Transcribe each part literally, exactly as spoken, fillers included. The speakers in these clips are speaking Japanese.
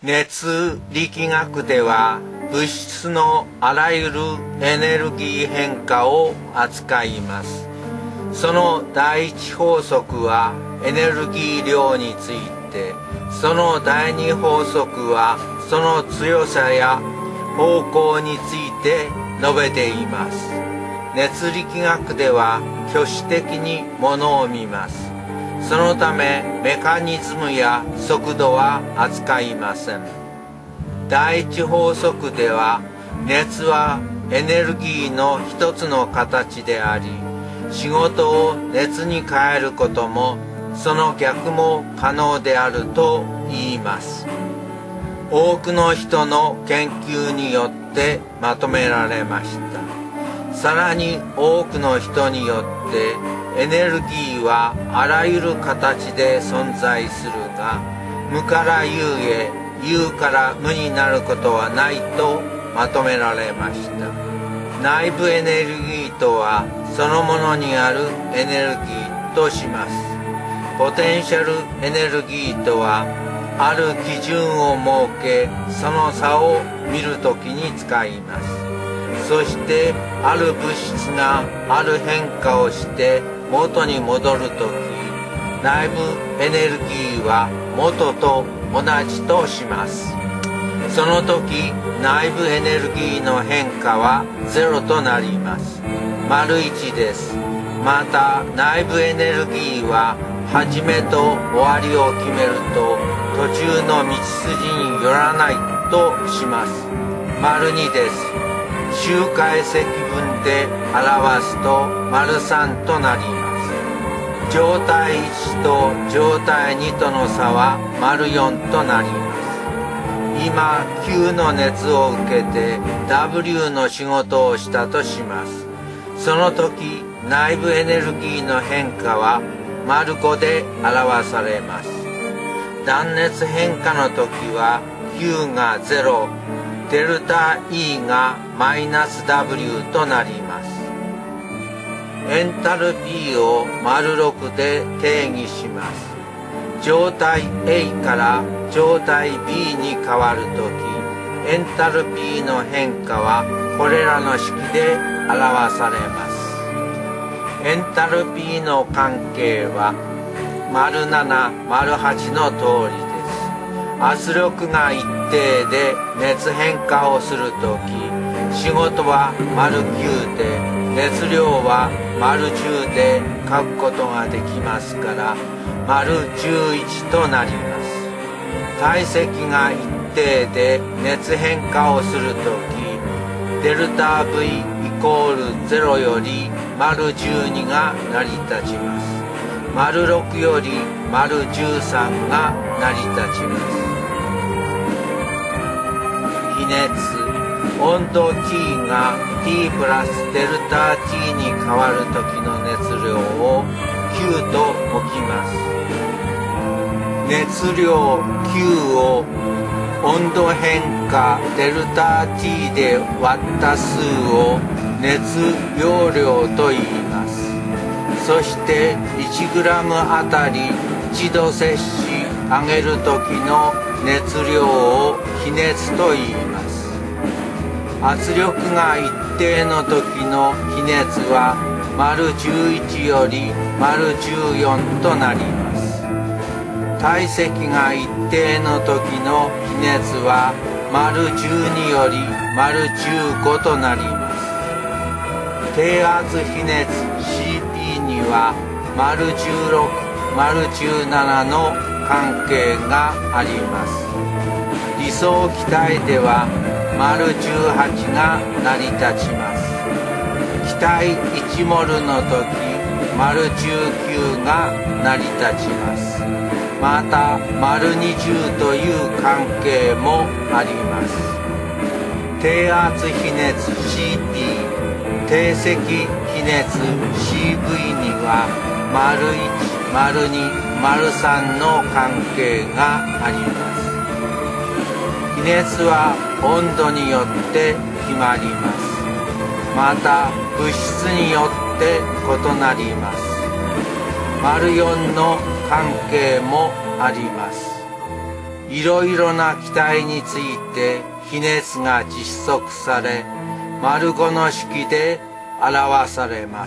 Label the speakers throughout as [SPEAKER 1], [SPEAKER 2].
[SPEAKER 1] 熱力学では物質のあらゆるエネルギー変化を扱います。その第一法則はエネルギー量について、その第二法則はその強さや方向について述べています。熱力学では挙手的にものを見ます。そのためメカニズムや速度は扱いません。第一法則では熱はエネルギーの一つの形であり、仕事を熱に変えることもその逆も可能であると言います。多くの人の研究によってまとめられました。さらに多くの人によってエネルギーはあらゆる形で存在するが、無から有へ、有から無になることはないとまとめられました。内部エネルギーとはそのものにあるエネルギーとします。ポテンシャルエネルギーとはある基準を設け、その差を見るときに使います。そしてある物質がある変化をして元に戻るとき、内部エネルギーは元と同じとします。その時内部エネルギーの変化はゼロとなります。丸いちです。また内部エネルギーは始めと終わりを決めると途中の道筋によらないとします。丸にです。周回積分で表すと丸さんとなります。状態いちと状態にとの差は丸よんとなります。今 Q の熱を受けて ダブリュー の仕事をしたとします。その時内部エネルギーの変化は丸ごで表されます。断熱変化の時は Q がゼロ、デルタ E がマイナス ダブリュー となります。エンタルピーを丸ろくで定義します。状態 A から状態 B に変わるとき、エンタルピーの変化はこれらの式で表されます。エンタルピーの関係は丸なな、丸はちの通りです。圧力が一定で熱変化をするとき、仕事は丸きゅうで熱量は丸じゅうで書くことができますから丸じゅういちとなります。体積が一定で熱変化をするとき、デルタ V イコールゼロより丸じゅうにが成り立ちます。丸ろくより丸じゅうさんが成り立ちます。比熱、温度 T が T プラスデルタ T に変わる時の熱量を Q と置きます。熱量 Q を温度変化デルタ T で割った数を熱容量と言います。そしていちグラムあたりいちど摂氏上げる時の熱量を比熱と言います。圧力が一定の時の比熱は丸じゅういちより丸じゅうよんとなります。体積が一定の時の比熱は丸じゅうにより丸じゅうごとなります。低圧比熱 シーピー には丸じゅうろく、丸じゅうななの関係があります。理想気体では丸じゅうはちが成り立ちます。気体いちモルの時丸じゅうきゅうが成り立ちます。また丸にじゅうという関係もあります。低圧比熱 シーピー、低積比熱 シーブイ には丸いち、丸に、丸さんの関係があります。比熱は温度によって決まります。また物質によって異なります。丸よんの関係もあります。 いろいろな気体について比熱が実測され、丸ごの式で表されます。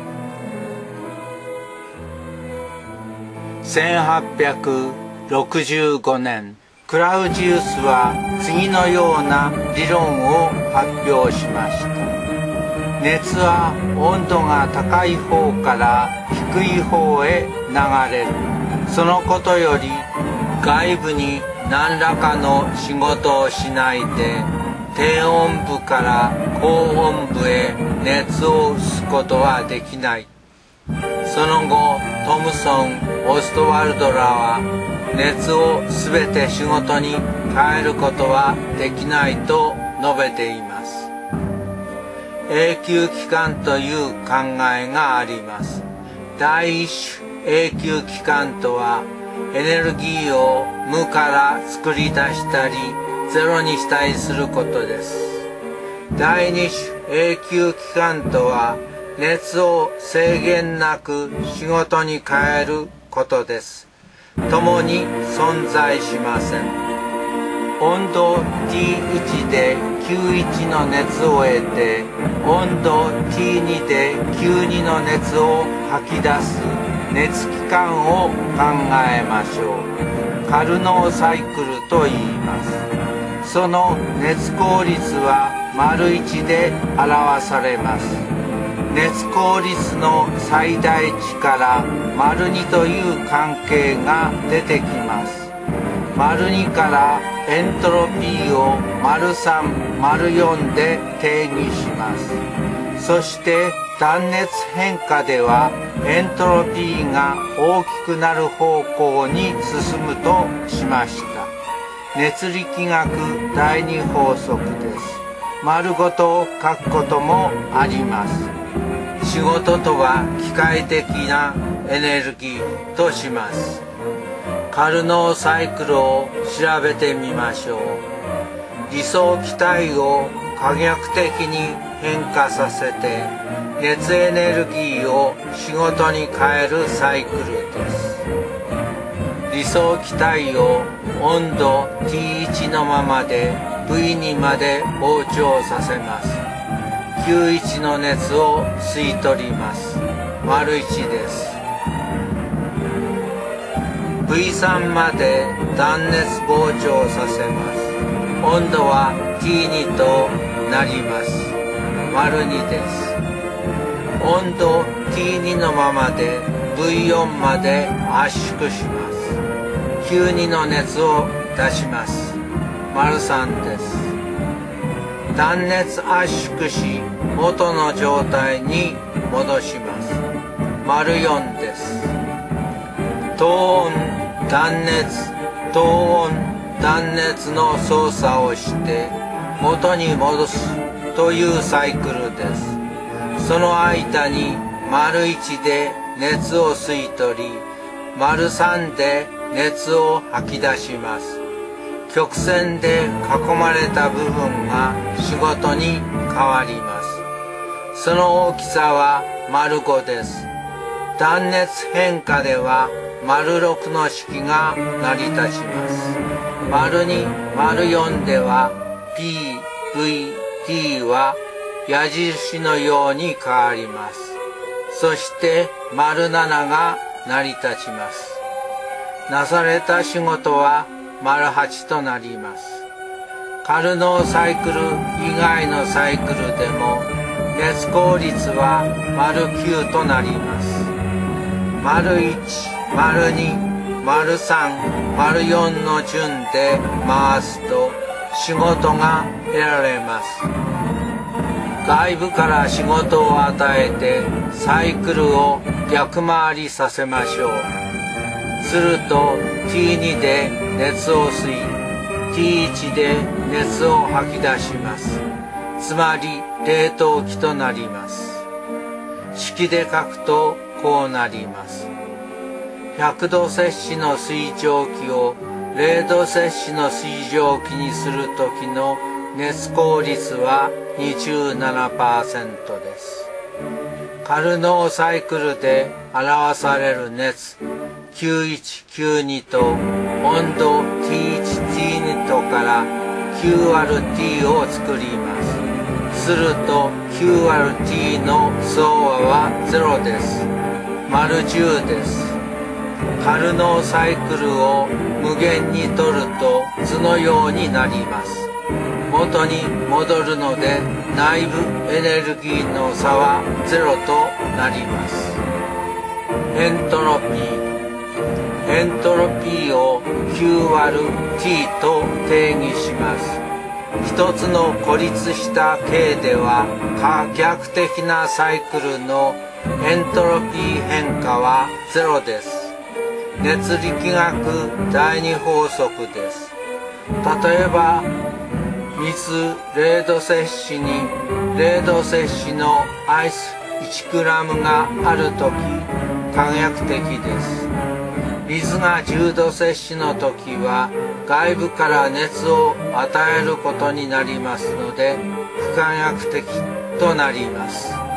[SPEAKER 1] せんはっぴゃくろくじゅうごねん、クラウジウスは次のような理論を発表しました。熱は温度が高い方から低い方へ流れる。そのことより外部に何らかの仕事をしないで低温部から高温部へ熱を移すことはできない。その後トムソン・オストワルドらは熱を全て仕事に変えることはできないと述べています。永久期間という考えがあります。第一種永久期間とはエネルギーを無から作り出したりゼロにしたりすることです。第二種永久期間とは熱を制限なく仕事に変えることです。共に存在しません。温度 ティーワン で キューワン の熱を得て温度 ティーツー で キューツー の熱を吐き出す熱期間を考えましょう。カルノーサイクルと言います。その熱効率は丸いちで表されます。熱効率の最大値から丸にという関係が出てきます。丸にからエントロピーを丸さん、丸よんで定義します。そして断熱変化ではエントロピーが大きくなる方向に進むとしました。熱力学だいに法則です。丸ごと書くこともあります。仕事とは機械的なエネルギーとします。カルノーサイクルを調べてみましょう。理想気体を可逆的に変化させて熱エネルギーを仕事に変えるサイクルです。理想気体を温度 ティーワン のままで ブイツー まで膨張させます。キューワン の熱を吸い取ります。丸いちです。ブイスリー まで断熱膨張させます。温度は ティーツー となります。丸にです。温度 ティーツー のままで ブイフォー まで圧縮します。キューツー の熱を出します。丸さんです。断熱圧縮し元の状態に戻します。丸よんです。高温断熱高温断熱の操作をして元に戻すというサイクルです。その間に丸いちで熱を吸い取り丸さんで熱を吐き出します。曲線で囲まれた部分が仕事に変わります。その大きさは丸ごです。断熱変化では丸ろくの式が成り立ちます。丸に、丸よんでは ピー、ブイ、ティー は矢印のように変わります。そして丸ななが成り立ちます。なされた仕事は丸はちとなります。カルノーサイクル以外のサイクルでも熱効率は丸きゅうとなります。丸いち、丸に、丸さん、丸よんの順で回すと仕事が得られます。外部から仕事を与えてサイクルを逆回りさせましょう。すると ティーツー で熱を吸い ティーワン で熱を吐き出します。つまり冷凍機となります。式で書くとこうなります。ひゃくど摂氏の水蒸気をれいど摂氏の水蒸気にする時の熱効率は にじゅうななパーセント です。カルノーサイクルで表される熱きゅういちきゅうにと温度 ティーワンティーに から キューアールティー を作ります。すると キューアールティー の総和はゼロです。丸じゅうです。カルノーサイクルを無限に取ると図のようになります。元に戻るので内部エネルギーの差はゼロとなります。エントロピー。エントロピーを キューわるティー と定義します。一つの孤立した形では可逆的なサイクルのエントロピー変化はゼロです。熱力学第二法則です。例えば水れいど摂氏にれいど摂氏のアイスいちグラムがあるとき可逆的です。水がじゅうど摂氏の時は外部から熱を与えることになりますので不可逆的となります。